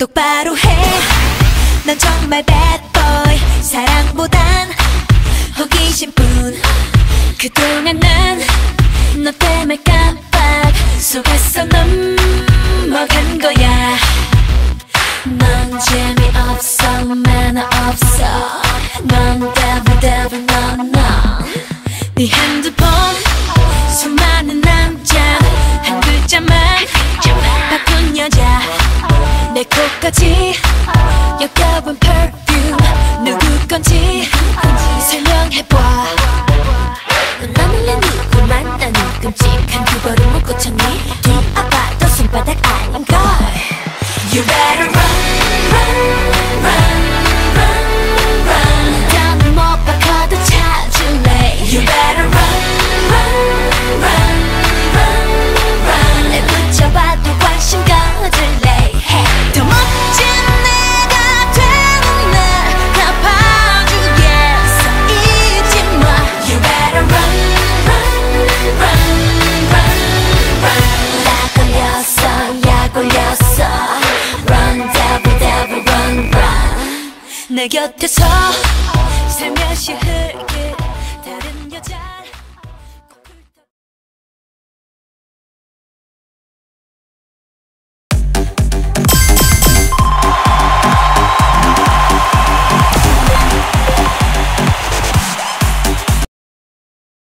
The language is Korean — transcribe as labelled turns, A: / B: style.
A: 똑바로 해. 넌 정말 bad boy. 사랑보단 호기심뿐. 그동안 난 너 때문에 깜빡 속았어. 넘어간 거야. 넌 재미없어. 매너 없어. 넌 devil 네 핸드폰 수많은 남자 한 글자만 바꾼 여자. 내 코까지 역겨운 perfume 누구 건지 설명해봐. 넌 원래 누구 만나니 끔찍한 그거를 못 고쳤니? 뒤아봐도 손바닥 아닌걸. You better run 다음은 못 바꿔도 찾을래. You better run 내 붙여봐도 관심 가질래. 더 멋진 내가 되는 날 갚아주겠어. 잊지 마. You better run 나 걸렸어. 약 올렸어. Run devil run 내 곁에서 살며시 흘게